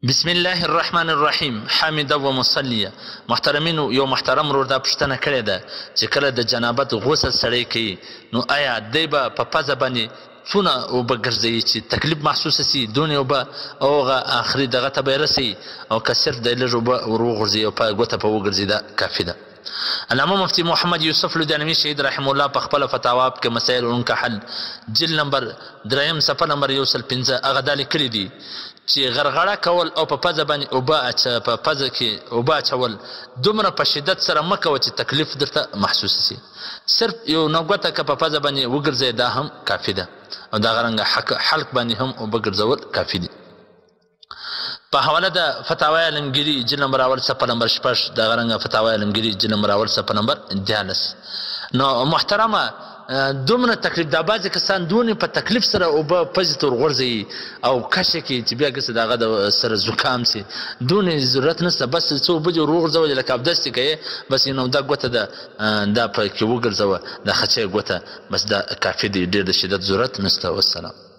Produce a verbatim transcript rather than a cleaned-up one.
بسم الله الرحمن الرحیم. حامد و مصلیه. محترمینو، یو محترم ورور دا پوښتنه کړې ده چې کله د جنابت غسل سړی کوي نو آیا دی به په پزه باندې څونه اوبه ګرځوي چې تکلیف محسوسه سي، دونې اوبه او هغه آخري دغه ته به یې رسوي، او که صرف دی لږ اوبه ور وغورځي او په ګوته په وګرځي دا کافي ده. علامه مفتی محمد یوسف لدیانوي شهید رحم الله په خپله فتاوا کې مسایل انکه حل جل نمبر دریم صفحه نمبر یو سل پنځه هغه دا لیکلي دي چې غرغړه کول او په پزه باندې اوبه په پزه کې اوبه اچول دومره په شدت سره مه کوه چې تکلیف درته محسوس سي. صرف یو نوګوته که په پزه باندې وګرځئ دا هم کافي ده، او دغه رنګه حلق باندې هم اوبه ګرځول کافي دي. په حواله د فتاوی علمګیري جلد نمبر اول صفحه نمبر شپږ دغه رنګه فتاوی علمګیري جلد نمبر اول صفحه نمبر دیارلس. نو محترمه دومره تکلیف دا بعضې کسان دونې په تکلیف سره اوبه پزې ته ورغورځوي او کشه کړي چې بیا ګسې د هغه د سره زکام سي، دونې ضرورت نشته. بس څو اوبه دې ور وغورځوه لکه اودس چې کوې بس نو دا ګوته ده دا پکې وګرځوه دا خچۍ ګوته، بس دا کافي دی، ډېر د شدت ضرورت نشته. والسلام.